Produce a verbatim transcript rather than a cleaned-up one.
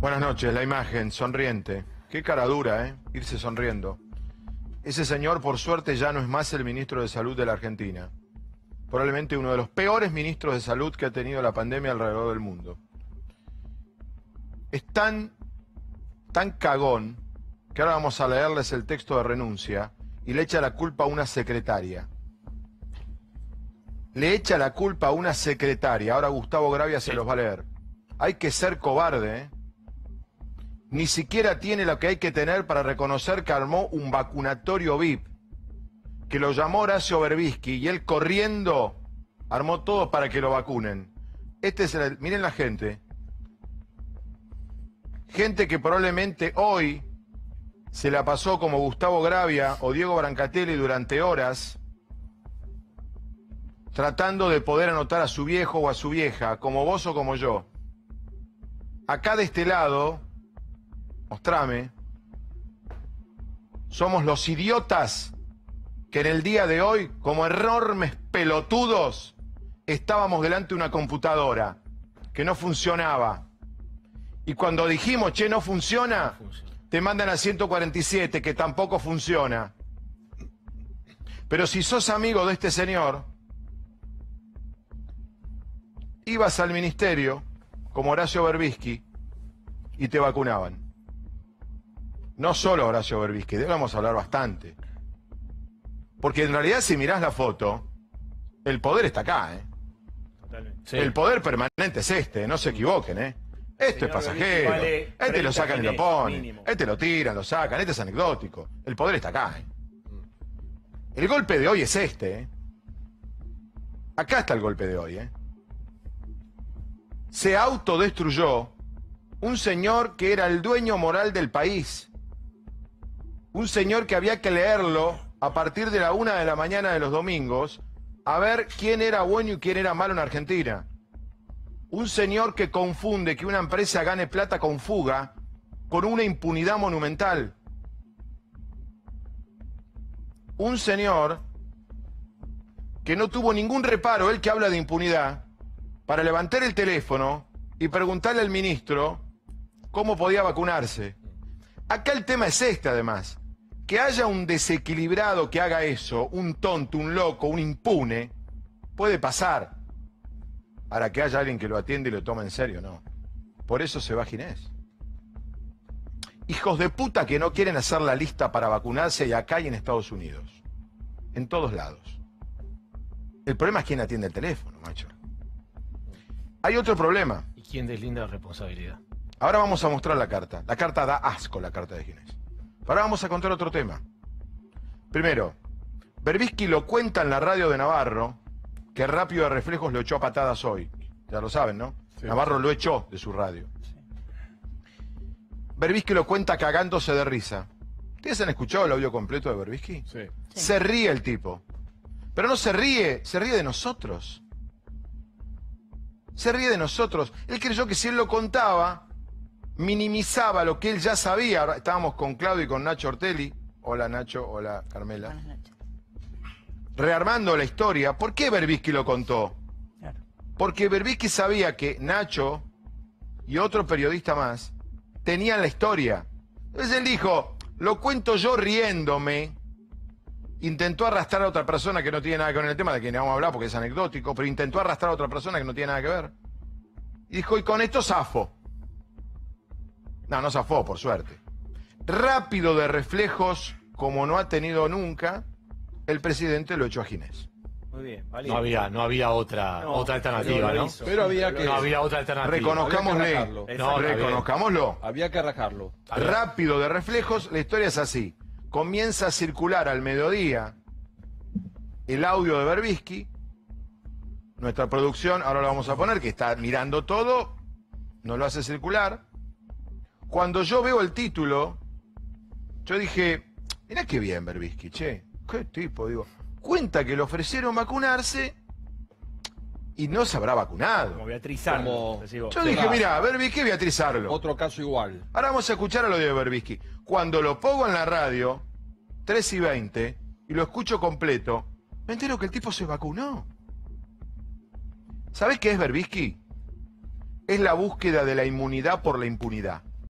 Buenas noches, la imagen, sonriente. Qué cara dura, ¿eh? Irse sonriendo. Ese señor, por suerte, ya no es más el ministro de Salud de la Argentina. Probablemente uno de los peores ministros de Salud que ha tenido la pandemia alrededor del mundo. Es tan, tan cagón que ahora vamos a leerles el texto de renuncia y le echa la culpa a una secretaria. Le echa la culpa a una secretaria. Ahora Gustavo Gravia se los va a leer. Hay que ser cobarde, ¿eh? Ni siquiera tiene lo que hay que tener para reconocer que armó un vacunatorio V I P, que lo llamó Horacio Berbisky y él corriendo armó todo para que lo vacunen. Este es el... Miren la gente. Gente que probablemente hoy se la pasó como Gustavo Gravia o Diego Brancatelli durante horas tratando de poder anotar a su viejo o a su vieja, como vos o como yo. Acá de este lado, mostrame, somos los idiotas que en el día de hoy, como enormes pelotudos, estábamos delante de una computadora que no funcionaba. Y cuando dijimos, che, no funciona, te mandan a ciento cuarenta y siete, que tampoco funciona. Pero si sos amigo de este señor, ibas al ministerio, como Horacio Berbisky, y te vacunaban. No solo Horacio Berbisky, de él vamos a hablar bastante. Porque en realidad, si mirás la foto, el poder está acá, ¿eh? Sí. El poder permanente es este, no se equivoquen, ¿eh? Esto es pasajero, vale, este lo sacan y lo ponen, mínimo. Este lo tiran, lo sacan, este es anecdótico. El poder está acá, ¿eh? El golpe de hoy es este, ¿eh? Acá está el golpe de hoy, ¿eh? Se autodestruyó un señor que era el dueño moral del país. Un señor que había que leerlo a partir de la una de la mañana de los domingos a ver quién era bueno y quién era malo en Argentina. Un señor que confunde que una empresa gane plata con fuga con una impunidad monumental. Un señor que no tuvo ningún reparo, él que habla de impunidad, para levantar el teléfono y preguntarle al ministro cómo podía vacunarse. Acá el tema es este, además. Que haya un desequilibrado que haga eso, un tonto, un loco, un impune, puede pasar. Para que haya alguien que lo atiende y lo tome en serio, no. Por eso se va Ginés. Hijos de puta que no quieren hacer la lista para vacunarse y acá y en Estados Unidos. En todos lados. El problema es quién atiende el teléfono, macho. Hay otro problema. ¿Y quién deslinda la responsabilidad? Ahora vamos a mostrar la carta. La carta da asco, la carta de Ginés. Ahora vamos a contar otro tema. Primero, Berbisky lo cuenta en la radio de Navarro, que Rápido de Reflejos lo echó a patadas hoy. Ya lo saben, ¿no? Sí, Navarro sí. Lo echó de su radio. Sí. Berbisky lo cuenta cagándose de risa. ¿Ustedes han escuchado el audio completo de Berbisky? Sí. Sí. Se ríe el tipo. Pero no se ríe, se ríe de nosotros. Se ríe de nosotros. Él creyó que si él lo contaba, minimizaba lo que él ya sabía. Ahora estábamos con Claudio y con Nacho Ortelli. Hola Nacho, hola Carmela. Buenas noches. Rearmando la historia. ¿Por qué Berbisky lo contó? Claro. Porque Berbisky sabía que Nacho y otro periodista más tenían la historia. Entonces él dijo, lo cuento yo riéndome. Intentó arrastrar a otra persona que no tiene nada que ver con el tema de que no vamos a hablar porque es anecdótico, pero intentó arrastrar a otra persona que no tiene nada que ver. Y dijo, y con esto zafo. No, no zafó, por suerte. Rápido de Reflejos, como no ha tenido nunca, el presidente lo echó a Ginés. Muy bien, vale. No había, no había otra, no, otra alternativa, ¿no? Pero había que... No había otra alternativa. Reconozcámosle. Había que no, reconozcámoslo. Había que arrancarlo. Rápido de Reflejos, la historia es así. Comienza a circular al mediodía el audio de Berbisky. Nuestra producción, ahora lo vamos a poner, que está mirando todo, nos lo hace circular. Cuando yo veo el título, yo dije, mirá qué bien Berbisky, che, qué tipo, digo. Cuenta que le ofrecieron vacunarse y no se habrá vacunado. Como Beatriz Arlo. Yo dije, mira, Berbisky, Beatriz Arlo. Otro caso igual. Ahora vamos a escuchar a lo de Berbisky. Cuando lo pongo en la radio, tres y veinte, y lo escucho completo, me entero que el tipo se vacunó. ¿Sabés qué es Berbisky? Es la búsqueda de la inmunidad por la impunidad.